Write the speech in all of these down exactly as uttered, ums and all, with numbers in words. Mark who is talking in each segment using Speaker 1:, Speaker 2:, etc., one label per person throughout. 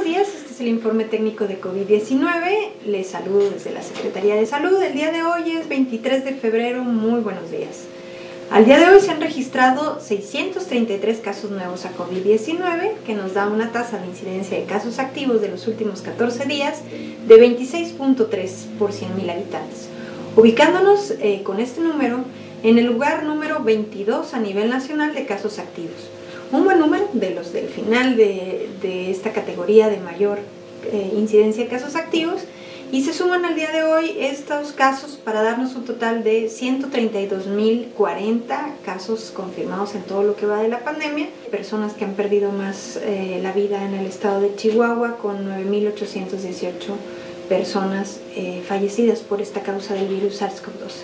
Speaker 1: buenos días, este es el informe técnico de COVID diecinueve. Les saludo desde la Secretaría de Salud. El día de hoy es veintitrés de febrero, muy buenos días. Al día de hoy se han registrado seiscientos treinta y tres casos nuevos a COVID diecinueve, que nos da una tasa de incidencia de casos activos de los últimos catorce días de veintiséis punto tres por cien mil habitantes, ubicándonos eh, con este número en el lugar número veintidós a nivel nacional de casos activos. Un buen número de los del final de, de esta categoría de mayor eh, incidencia de casos activos, y se suman al día de hoy estos casos para darnos un total de ciento treinta y dos mil cuarenta casos confirmados en todo lo que va de la pandemia, personas que han perdido más eh, la vida en el estado de Chihuahua, con nueve mil ochocientas dieciocho personas eh, fallecidas por esta causa del virus SARS CoV dos.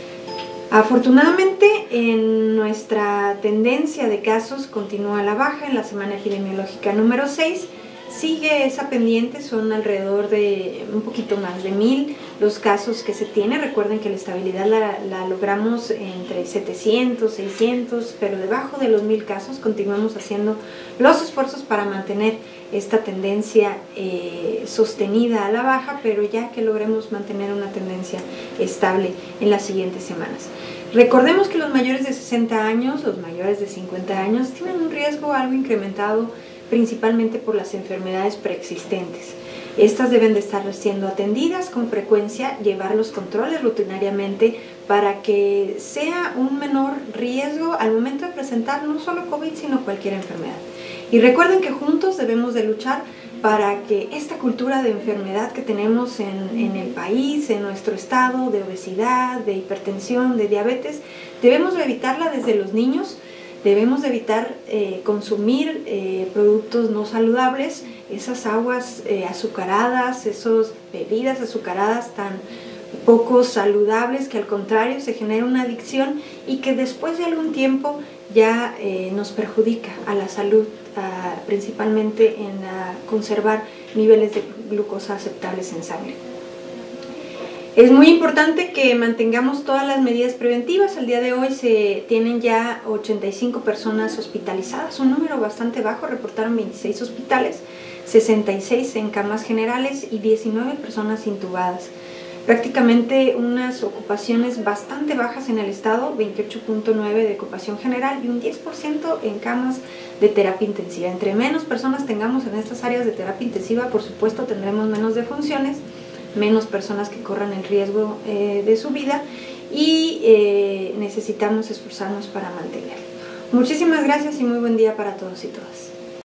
Speaker 1: Afortunadamente, en nuestra tendencia de casos continúa a la baja. En la semana epidemiológica número seis sigue esa pendiente, son alrededor de un poquito más de mil los casos que se tiene. Recuerden que la estabilidad la, la logramos entre setecientos, seiscientos, pero debajo de los mil casos. Continuamos haciendo los esfuerzos para mantener esta tendencia eh, sostenida a la baja, pero ya que logremos mantener una tendencia estable en las siguientes semanas. Recordemos que los mayores de sesenta años, los mayores de cincuenta años, tienen un riesgo algo incrementado, principalmente por las enfermedades preexistentes. Estas deben de estar siendo atendidas con frecuencia, llevar los controles rutinariamente para que sea un menor riesgo al momento de presentar no solo COVID, sino cualquier enfermedad. Y recuerden que juntos debemos de luchar para que esta cultura de enfermedad que tenemos en, en el país, en nuestro estado, de obesidad, de hipertensión, de diabetes, debemos de evitarla desde los niños. Debemos de evitar eh, consumir eh, productos no saludables, esas aguas eh, azucaradas, esas bebidas azucaradas tan poco saludables que al contrario se genera una adicción y que después de algún tiempo ya eh, nos perjudica a la salud, a, principalmente en a conservar niveles de glucosa aceptables en sangre. Es muy importante que mantengamos todas las medidas preventivas. El día de hoy se tienen ya ochenta y cinco personas hospitalizadas, un número bastante bajo. Reportaron veintiséis hospitales, sesenta y seis en camas generales y diecinueve personas intubadas. Prácticamente unas ocupaciones bastante bajas en el estado, veintiocho punto nueve por ciento de ocupación general y un diez por ciento en camas de terapia intensiva. Entre menos personas tengamos en estas áreas de terapia intensiva, por supuesto tendremos menos defunciones, menos personas que corran el riesgo eh, de su vida, y eh, necesitamos esforzarnos para mantenerlo. Muchísimas gracias y muy buen día para todos y todas.